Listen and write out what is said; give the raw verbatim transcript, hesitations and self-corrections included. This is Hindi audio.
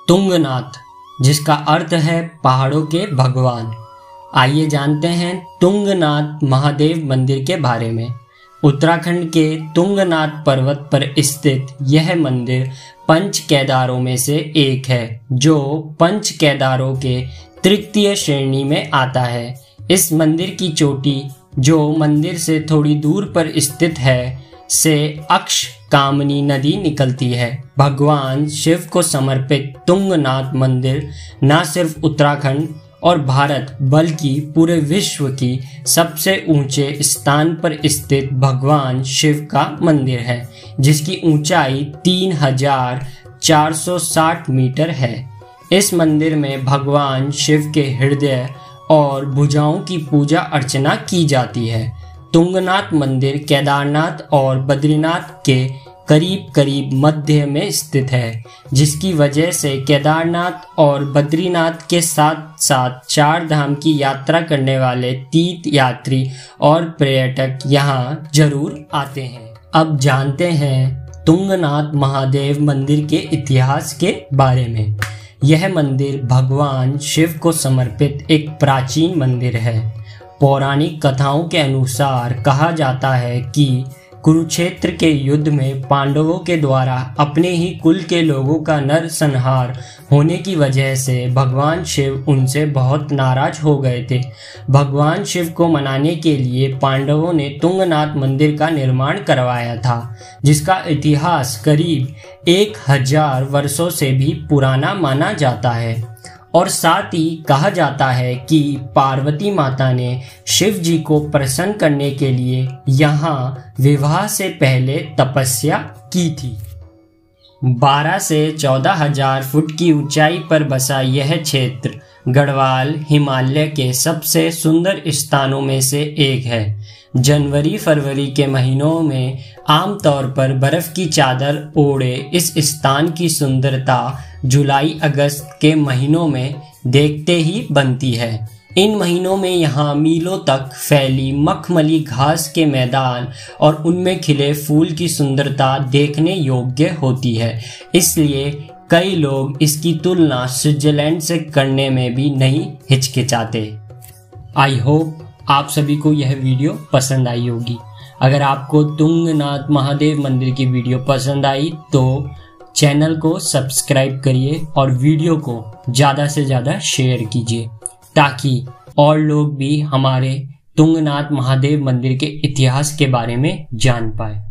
तुंगनाथ, जिसका अर्थ है पहाड़ों के भगवान। आइए जानते हैं तुंगनाथ महादेव मंदिर के बारे में। उत्तराखंड के तुंगनाथ पर्वत पर स्थित यह मंदिर पंच केदारों में से एक है, जो पंच केदारों के तृतीय श्रेणी में आता है। इस मंदिर की चोटी, जो मंदिर से थोड़ी दूर पर स्थित है, से अक्ष कामनी नदी निकलती है। भगवान शिव को समर्पित तुंगनाथ मंदिर न सिर्फ उत्तराखंड और भारत बल्कि पूरे विश्व की सबसे ऊंचे स्थान पर स्थित भगवान शिव का मंदिर है, जिसकी ऊंचाई तीन हजार चार सौ साठ मीटर है। इस मंदिर में भगवान शिव के हृदय और भुजाओं की पूजा अर्चना की जाती है। तुंगनाथ मंदिर केदारनाथ और बद्रीनाथ के करीब करीब मध्य में स्थित है, जिसकी वजह से केदारनाथ और बद्रीनाथ के साथ साथ चार धाम की यात्रा करने वाले तीर्थ यात्री और पर्यटक यहाँ जरूर आते हैं। अब जानते हैं तुंगनाथ महादेव मंदिर के इतिहास के बारे में। यह मंदिर भगवान शिव को समर्पित एक प्राचीन मंदिर है। पौराणिक कथाओं के अनुसार कहा जाता है कि कुरुक्षेत्र के युद्ध में पांडवों के द्वारा अपने ही कुल के लोगों का नरसंहार होने की वजह से भगवान शिव उनसे बहुत नाराज हो गए थे। भगवान शिव को मनाने के लिए पांडवों ने तुंगनाथ मंदिर का निर्माण करवाया था, जिसका इतिहास करीब एक हजार वर्षों से भी पुराना माना जाता है। और साथ ही कहा जाता है कि पार्वती माता ने शिव जी को प्रसन्न करने के लिए यहाँ विवाह से पहले तपस्या की थी। बारह से चौदह हजार फुट की ऊंचाई पर बसा यह क्षेत्र गढ़वाल हिमालय के सबसे सुंदर स्थानों में से एक है। जनवरी फरवरी के महीनों में आमतौर पर बर्फ की चादर ओढ़े इस स्थान की सुंदरता जुलाई अगस्त के महीनों में देखते ही बनती है। इन महीनों में यहाँ मीलों तक फैली मखमली घास के मैदान और उनमें खिले फूल की सुंदरता देखने योग्य होती है। इसलिए कई लोग इसकी तुलना स्विट्जरलैंड से करने में भी नहीं हिचकिचाते। आई होप आप सभी को यह वीडियो पसंद आई होगी। अगर आपको तुंगनाथ महादेव मंदिर की वीडियो पसंद आई तो चैनल को सब्सक्राइब करिए और वीडियो को ज़्यादा से ज़्यादा शेयर कीजिए, ताकि और लोग भी हमारे तुंगनाथ महादेव मंदिर के इतिहास के बारे में जान पाए।